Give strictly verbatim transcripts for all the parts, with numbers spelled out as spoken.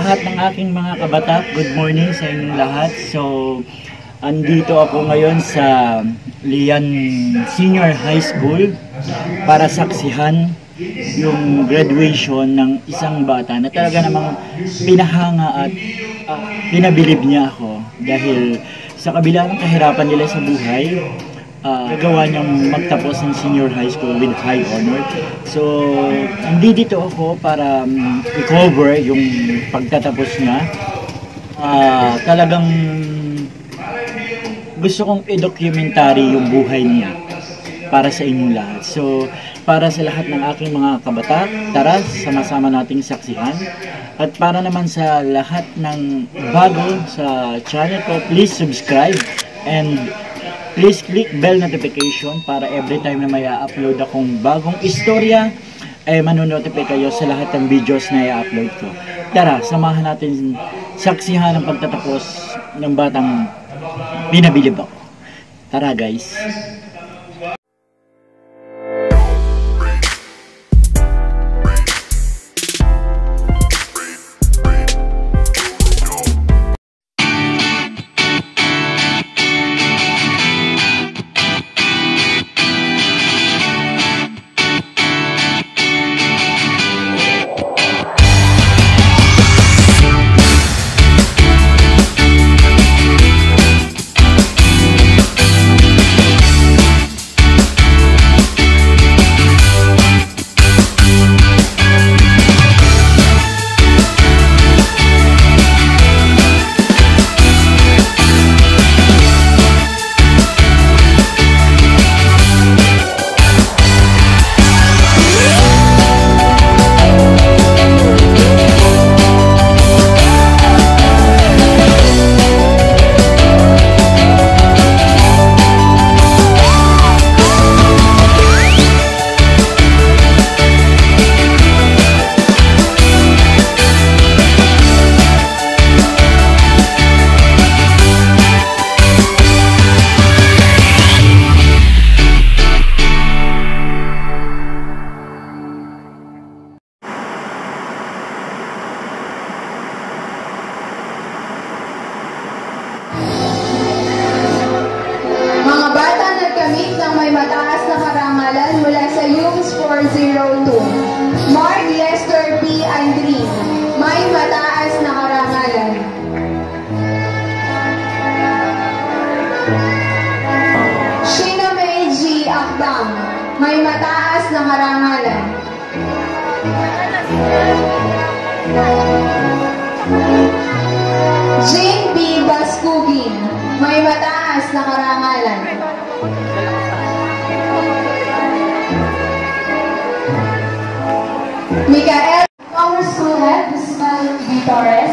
lahat ng aking mga kabatak, good morning sa inyong lahat. So, andito ako ngayon sa Lian Senior High School para saksihan yung graduation ng isang bata na talaga namang pinahanga at uh, pinabilib niya ako dahil sa kabila ng kahirapan nila sa buhay, uh, gagawa niyang magtapos ng senior high school with high honor. So, hindi dito ako para um, i-cover yung pagtatapos niya. Uh, talagang gusto kong i-documentary yung buhay niya para sa inyong lahat. So, para sa lahat ng aking mga kabatak, tara, sama-sama nating saksihan. At para naman sa lahat ng bago sa channel ko, please subscribe and please click bell notification para every time na may upload akong bagong istorya, ay manonotify kayo sa lahat ng videos na i-upload ko. Tara, samahan natin saksihan ang pagtatapos ng batang pinabilib ako. Tara guys! May mataas na karangalan mula sa U M S four oh two. Mark Lester P. Andrin, may mataas na karangalan. Sheena May G. Akdam, may mataas na karangalan. Jane B. Baskugin, may mataas na karangalan. Mikael, our school head, Miz Mel B. Torres.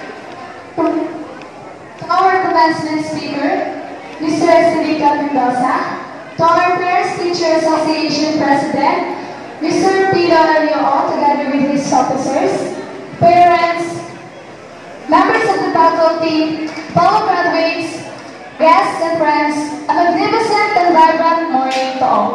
To our commencement speaker, Mister Estelica Mendoza. To our Parents Teacher Association President, Mister P. Donalio, together with his officers, parents, members of the faculty, fellow graduates, guests and friends, a magnificent and vibrant morning to all.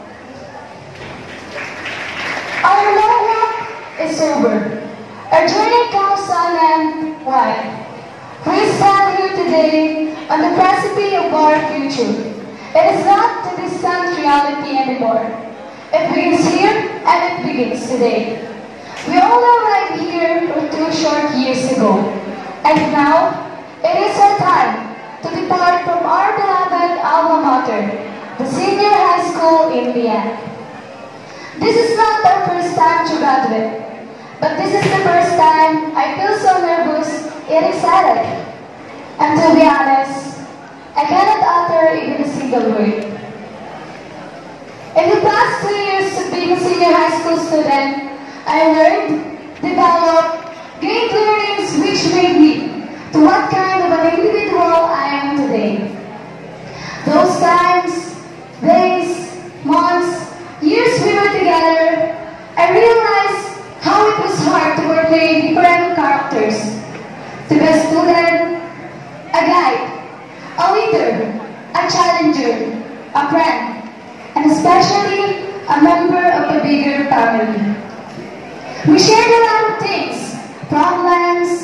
Our long walk is over. Our journey comes on and wide. We stand here today on the precipice of our future. It is not a distant reality anymore. It begins here and it begins today. We all arrived here two short years ago. And now, it is our time to depart from our beloved alma mater, the Senior High School in Lian. This is not our first time to graduate, but this is the first time I feel so nervous and excited. And to be honest, I cannot utter even a single word. In the past two years of being a senior high school student, I learned, developed, gained learnings which made me to what kind of an individual I am today. Those times, days, months, years we were together, I realized how it was hard to portray different characters. To be a student, a guide, a leader, a challenger, a friend, and especially a member of a bigger family. We shared a lot of things, problems,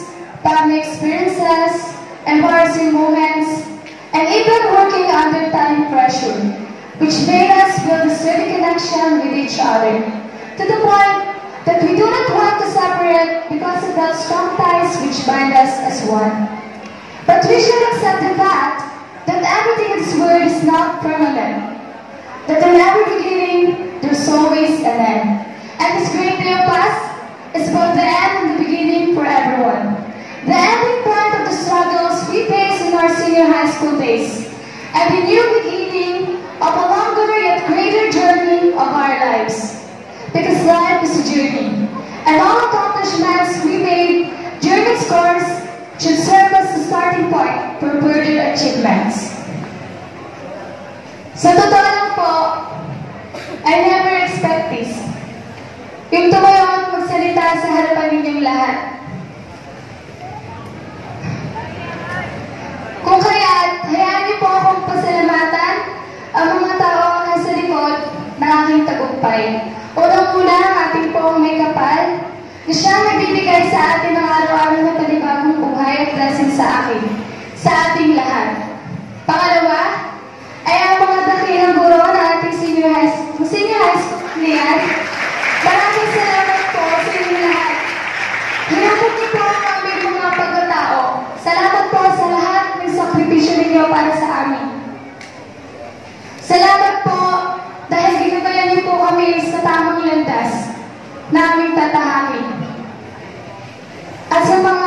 family experiences, embarrassing moments, and even working under time pressure, which made us build a steady connection with each other, to the point that we do not want to separate because of the strong ties which bind us as one. But we should accept the fact that everything in this world is not permanent, that in every beginning, there's always an end. And this great day of us is both the end and the beginning for everyone. The ending point of the struggles we face in our senior high school days, and the new beginning of a longer yet greater journey of our lives. Because life is a journey, and all accomplishments we made during its course should serve as the starting point for further achievements. Sa totoo lang po, I never expect this. Yung tumayo at magsalita sa harapan ninyong lahat. Kung kaya't, hayaan niyo po akong pasalamatan ang mga tao ang nasa likod ng aking tagumpay. Unang-una ang ating poong may kapal, na siyang nagbibigay sa atin ng araw-araw na panibagong buhay at blessing sa akin, sa ating lahat. Pangalawa, ay ang mga dakilang guro ng ating senior high school, senior high school niyan. Maraming salamat po sa inyo lahat. Hinapot niyo po ang aming mga pagkatao. Salamat po sa lahat ng sakripisyo ninyo para sa amin. Salamat po dahil ginabayan niyo po kami sa tamang landas na aming tatahakin. At sa mga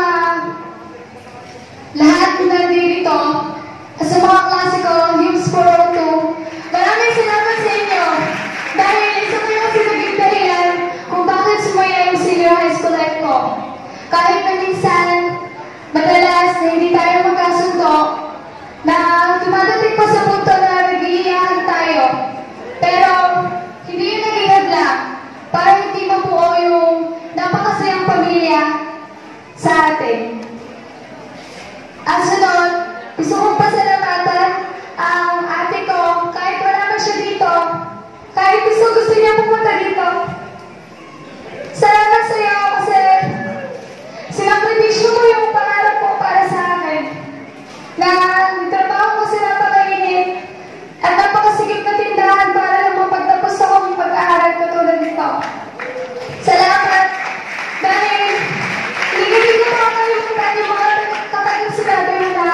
lahat na nandito, at sa mga klase ko, Hymns four oh two, maraming salamat sa inyo dahil isa kayo kasi naging dahilan kung bakit sumaya yung senior high school life ko. Kahit na minsan, madalas na hindi tayo magkasundo, na dumadating pa sa punto na nag-iiyakan tayo. Pero, hindi yun naging hadlang para hindi mabuo yung napakasayang pamilya sa atin. At sunod, gusto kong pasalamatan ang ate ko, kahit wala na siya dito, kahit gusto gusto niya pumunta dito. Salamat sa iyo kasi sinakripisyo mo yung pangarap ko para sa akin. Na nagtrabaho ko sa napakainit at napakasigip na tindahan para lang mapagtapos ako ng pag-aaral katulad nito. Salamat dahil hindi ko pa makalimutan yung mga kapatid sinabi mo na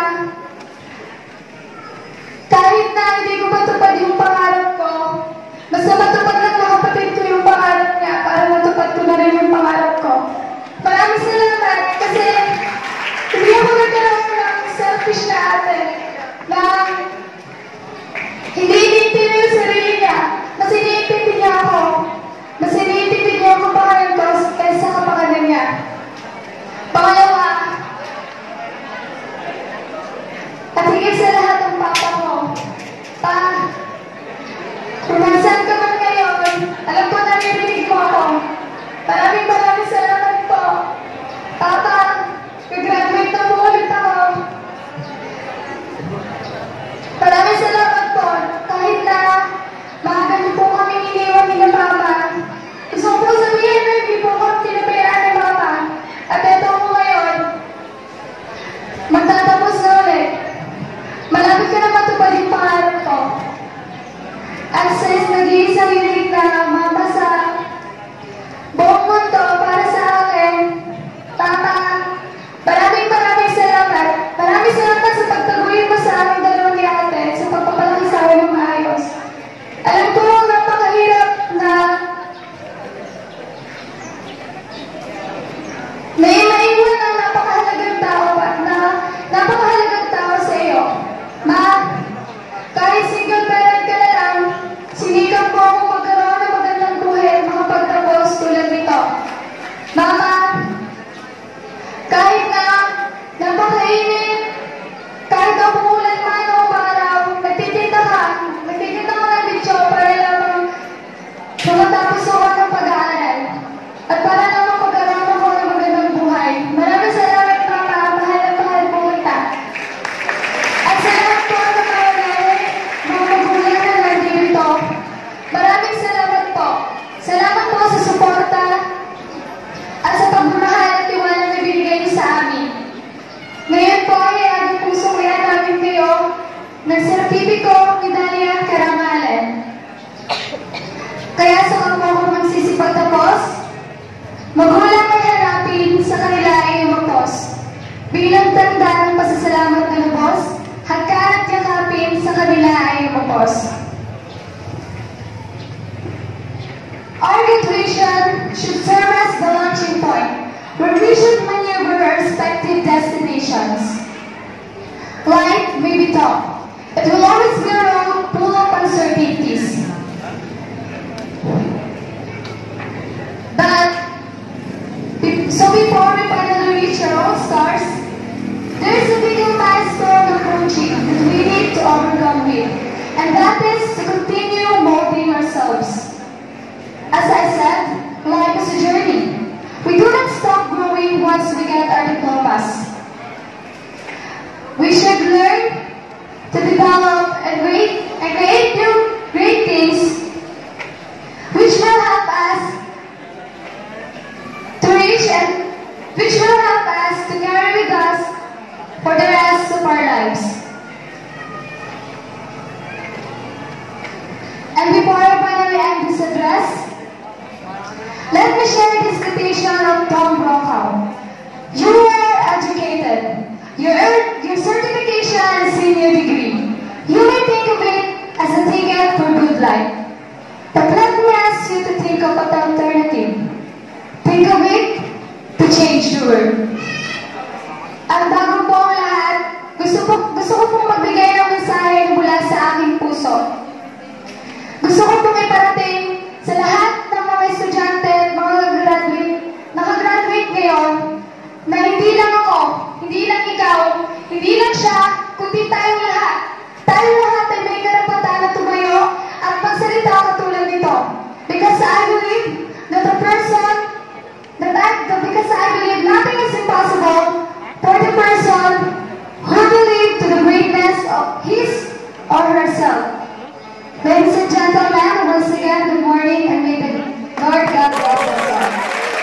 kahit na hindi ko matupad yung pangarap ko, basta matupad lang mga kapatid ko yung pangarap should serve as the launching point, where we should maneuver our respective destinations. Life may be tough. It will always be a road full of uncertainties. But, so before we finally reach our own stars, there is a bigger milestone approaching that we need to overcome with, and that is to continue molding ourselves. As I said, life is a journey. We do not stop growing once we get our diplomas. We should learn to develop and create, and create new great things which will help us to reach and which will help us to carry with us for the rest of our lives. And before I finally end this address, let me share this quotation of Tom Brokaw. You are educated. You earned your certification and senior degree. You may think of it as a ticket for good life. But let me ask you to think of an alternative. Think of it to change the world. At bago po ang lahat, gusto, po, gusto ko pong magbigay ng mensahe mula sa aking puso. Gusto ko pong iparating sa lahat ng mga estudyante at mga graduate, nakagraduate ngayon, na hindi lang ako, hindi lang ikaw, hindi lang siya, kundi tayong lahat. Tayong lahat ay may karapatan na tumayo at magsalita katulad nito. Because I believe that the person, that I, that because I believe nothing is impossible for the person who believes to the greatness of his or herself. Ladies and gentlemen, once again, good morning, and may the Lord God bless us all.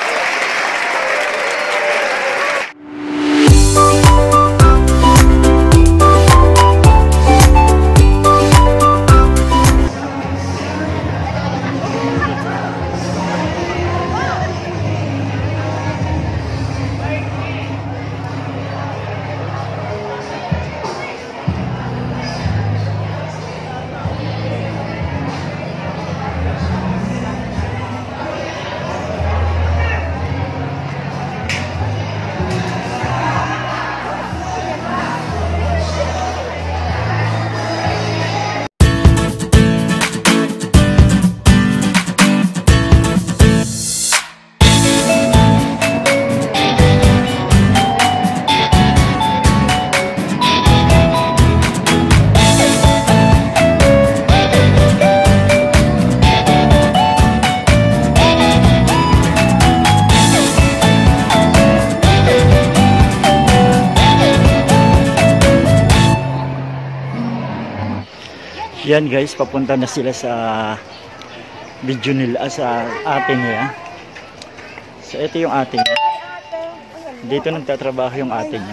Yan guys, papunta na sila sa video nila, sa ate niya. So ito yung ate niya. Dito nagtatrabaho yung ate niya.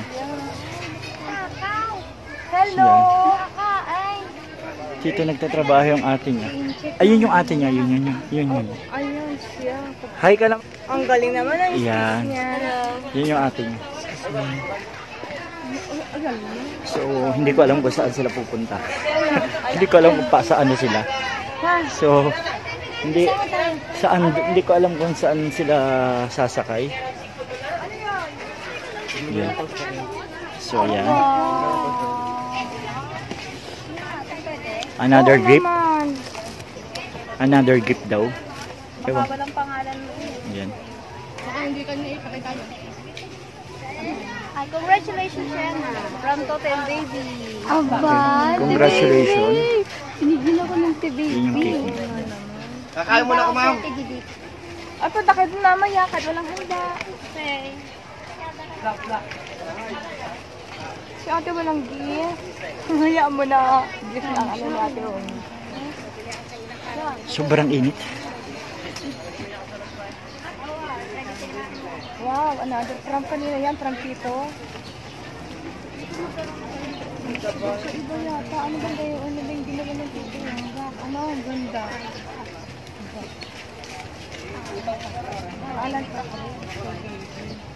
Hello! Dito nagtatrabaho yung ate niya. Ayun yung ate niya, yun yun yun. Yun yun. Ayun siya. Hi ka lang. Ang galing naman ang Yan. skills niya. Yun yung ate niya. So, hindi ko alam kung saan sila pupunta. Hindi ko alam kung pa saan sila. So, hindi saan hindi ko alam kung saan sila sasakay. Yan. So, yan. Another gift. Another gift daw. Ewan. Walang pangalan mo. Yan. Baka hindi ka niya ipakita niya. Ay, congratulations, Shanna. From Totem Baby. Aba, Congratulations. Sinigil ako ng T-Baby. Yun yung cake. Kakain mo na ako, ma'am. Ay, punta kayo dun mamaya. Kahit walang handa. Okay. Si ate walang gift. Hayaan mo na. Gift lang ano natin. Sobrang init. Wow, another from kanina yan, from Tito. Sa iba yata, ano ganda yung ano ba yung ginawa ng Tito? Ano, ang ganda. Alan pa ko.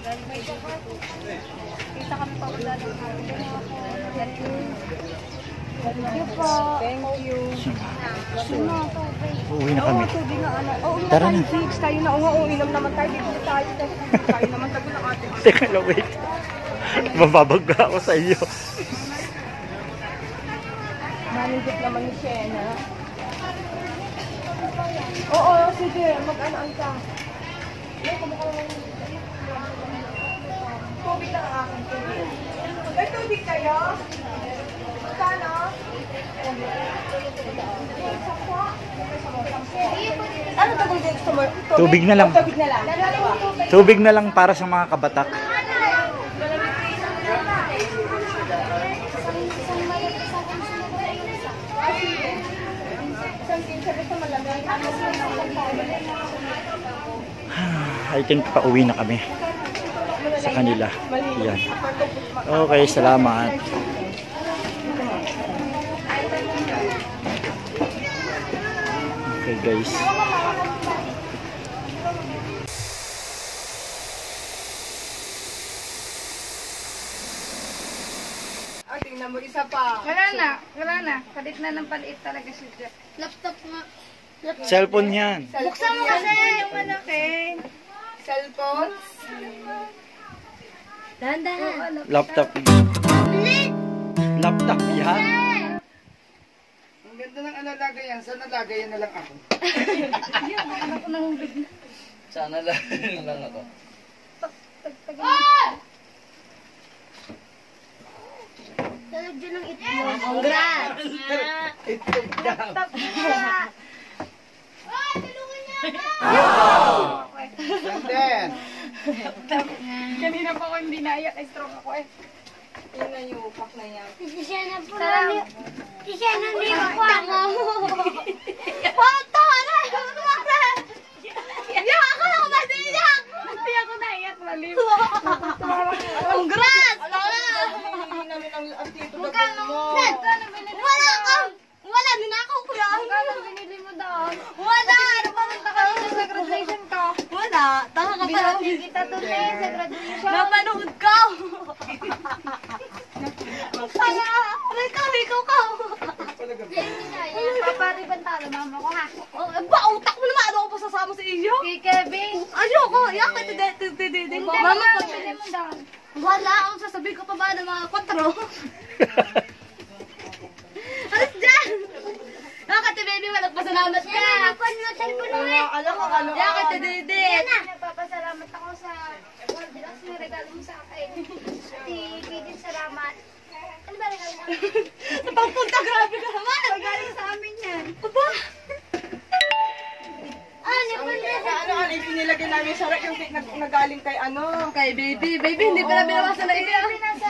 Kita kami pa wala ng Thank you po. Thank you. Sino, tubig. Uuwi na Oo, kami. tubig nga ano. Oo, Tara tayo, na. Fix. Tayo na. Oo, oo, inom naman tayo. Dito tayo. Tayo naman tayo ng ating. Teka lang, wait. Mababagga ako sa iyo. Manigit naman ni Shena. Oo, sige. Mag-ano ka. Tubig na ang aking tubig. May tubig kayo? Magkano? Ano tubig din gusto mo? Tubig na lang. O, tubig na lang. Dalawa. Tubig na lang para sa mga kabatak. Isang kinsa gusto malamig. I think pauwi na kami sa kanila. Yan. Okay, salamat. Okay guys. Ah, tingnan mo isa pa. Wala na, wala na. Palit na ng palit talaga siya. Laptop nga. Cellphone yan. Buksan mo kasi yung malaki. Cellphone. Dahan-dahan. Laptop. Laptop yan. Ang ganda ng ano lagayan. Sana lagayan na lang ako. Ako nahulog na. Sana lagayan lang ako. Talag dyan ng itlog. Congrats! Itlog daw. And then, Kanina pa ako hindi naiyak. Ay, stroke ako eh. Yun na yung pack na yan. Si Sienna po na. Si Sienna hindi ako ako. Foto! Iyak ako na ako madiyak! Hindi ako naiyak. Mali. Congrats! Hindi namin ang ang tito na Magkano? mo. Magkano binili mo? Wala ka! Wala! Ninakaw ko yan! Magkano binili mo doon? Wala! Ano pa punta ka sa graduation ko? Wala! Taka ka pala. Binili kita tuloy sa graduation. Napanood ka! Para! Ikaw, ikaw ka! Papariban talo, mama ko ha? Ba, utak mo naman! Ano ko pa sasama sa iyo? Kay Kevin! Ayoko! Iyak ka! Tide! Mama, pabili mo doon. Wala! Ang sasabihin ko pa ba ng mga kwatro? Alas dyan! Nakati baby, malagpasalamat ka! Nakapon mo, cellphone mo eh! Alam ko, ano. Yakit, dede! Nagpapasalamat ako sa Goldilocks na regalo mo sa akin. Ati, Kidin, salamat. Ano ba regalo mo? Pagpunta, grabe ka naman! Magaling sa amin yan. Aba! Ah, napunta sa... Ano, ano, inilagay namin sa rack yung cake na nagaling kay ano, kay baby. Baby, hindi pala binawasan na iya. Baby, nasa